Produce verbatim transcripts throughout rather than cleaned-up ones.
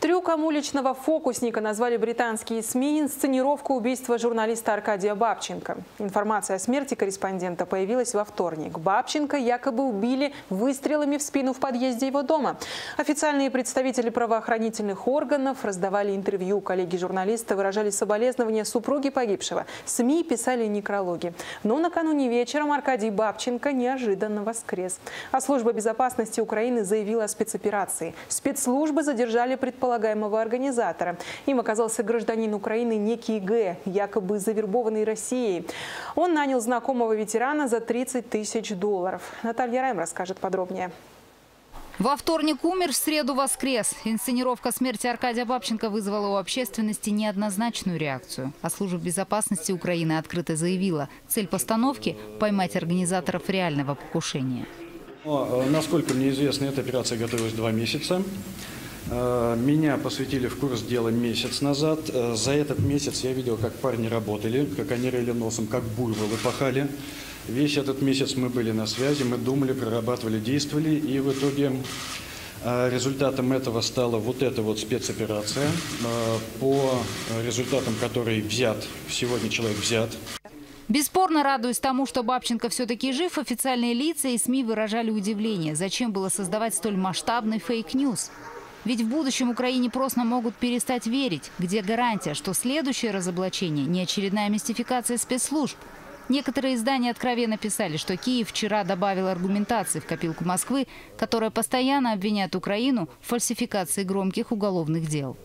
Трюком уличного фокусника назвали британские СМИ инсценировку убийства журналиста Аркадия Бабченко. Информация о смерти корреспондента появилась во вторник. Бабченко якобы убили выстрелами в спину в подъезде его дома. Официальные представители правоохранительных органов раздавали интервью. Коллеги журналиста выражали соболезнования супруге погибшего. СМИ писали некрологи. Но накануне вечером Аркадий Бабченко неожиданно воскрес. А служба безопасности Украины заявила о спецоперации. Спецслужбы задержали предположение предполагаемого организатора. Им оказался гражданин Украины некий Г, якобы завербованный Россией. Он нанял знакомого ветерана за тридцать тысяч долларов. Наталья Райм расскажет подробнее. Во вторник умер, в среду воскрес. Инсценировка смерти Аркадия Бабченко вызвала у общественности неоднозначную реакцию. А служба безопасности Украины открыто заявила, цель постановки – поймать организаторов реального покушения. Но, насколько мне известно, эта операция готовилась два месяца. Меня посвятили в курс дела месяц назад. За этот месяц я видел, как парни работали, как они рыли носом, как буйволы пахали. Весь этот месяц мы были на связи, мы думали, прорабатывали, действовали. И в итоге результатом этого стала вот эта вот спецоперация, по результатам которой взят, сегодня человек взят. Бесспорно, радуясь тому, что Бабченко все-таки жив, официальные лица и СМИ выражали удивление. Зачем было создавать столь масштабный фейк-ньюс? Ведь в будущем Украине просто могут перестать верить. Где гарантия, что следующее разоблачение не очередная мистификация спецслужб? Некоторые издания откровенно писали, что Киев вчера добавил аргументации в копилку Москвы, которая постоянно обвиняет Украину в фальсификации громких уголовных дел.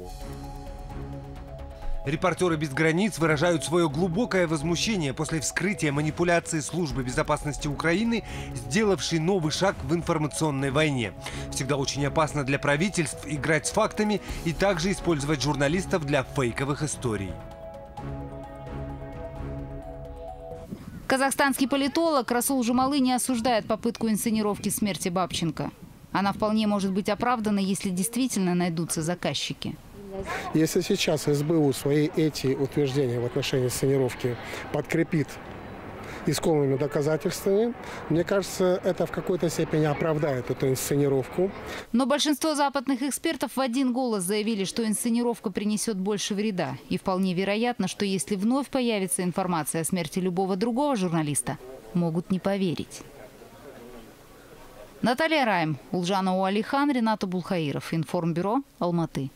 Репортеры без границ выражают свое глубокое возмущение после вскрытия манипуляции службы безопасности Украины, сделавшей новый шаг в информационной войне. Всегда очень опасно для правительств играть с фактами и также использовать журналистов для фейковых историй. Казахстанский политолог Расул Жумалы не осуждает попытку инсценировки смерти Бабченко. Она вполне может быть оправдана, если действительно найдутся заказчики. Если сейчас СБУ свои эти утверждения в отношении сценировки подкрепит исконными доказательствами, мне кажется, это в какой-то степени оправдает эту инсценировку. Но большинство западных экспертов в один голос заявили, что инсценировка принесет больше вреда. И вполне вероятно, что если вновь появится информация о смерти любого другого журналиста, могут не поверить. Наталья Райм, Улжана Уалихан, Ренат Булхаиров. Информбюро, Алматы.